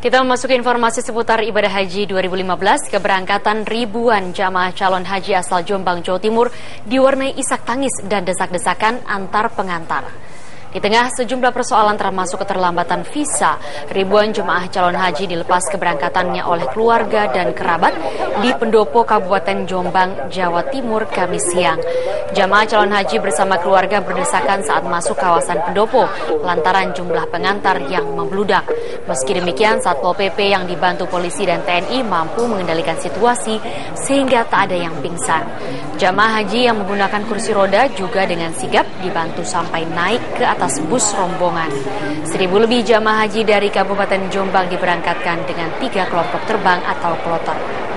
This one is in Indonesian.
Kita memasuki informasi seputar ibadah haji 2015, keberangkatan ribuan jamaah calon haji asal Jombang, Jawa Timur diwarnai isak tangis dan desak-desakan antar pengantar. Di tengah sejumlah persoalan termasuk keterlambatan visa, ribuan jemaah calon haji dilepas keberangkatannya oleh keluarga dan kerabat di Pendopo, Kabupaten Jombang, Jawa Timur, Kamis siang. Jemaah calon haji bersama keluarga berdesakan saat masuk kawasan Pendopo lantaran jumlah pengantar yang membludak. Meski demikian, Satpol PP yang dibantu polisi dan TNI mampu mengendalikan situasi sehingga tak ada yang pingsan. Jemaah haji yang menggunakan kursi roda juga dengan sigap dibantu sampai naik ke atas bus rombongan. 1.000 lebih jamaah haji dari Kabupaten Jombang diberangkatkan dengan 3 kelompok terbang atau kloter.